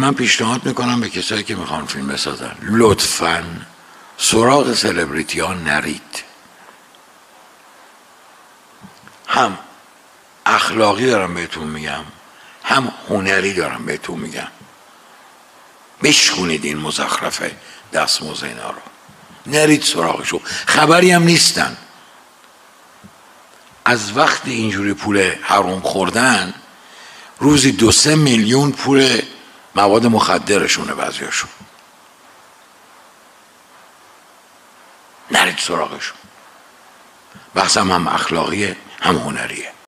من پیشنهاد میکنم به کسایی که میخوان فیلم بسازن لطفاً سراغ سلبریتی ها نرید. هم اخلاقی دارم بهتون میگم، هم هنری دارم بهتون میگم. بشکنید این مزخرفه دستمزد اینا رو، نرید سراغشو. خبری هم نیستن از وقت اینجوری پول حرام خوردن. روزی 2-3 میلیون پول مواد مخدرشونه بعضیاشون. نرید سراغشون. بحثم هم اخلاقیه هم هنریه.